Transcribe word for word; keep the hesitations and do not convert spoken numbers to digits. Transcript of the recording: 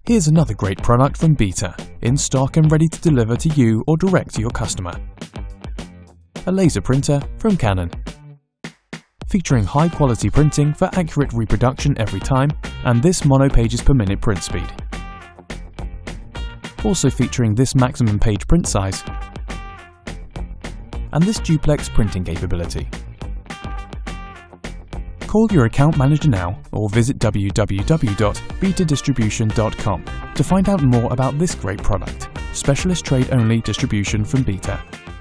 Here's another great product from Beta, in stock and ready to deliver to you or direct to your customer. A laser printer from Canon. Featuring high-quality printing for accurate reproduction every time, and this mono pages per minute print speed. Also featuring this maximum page print size, and this duplex printing capability. Call your account manager now or visit w w w dot beta distribution dot com to find out more about this great product. Specialist trade-only distribution from Beta.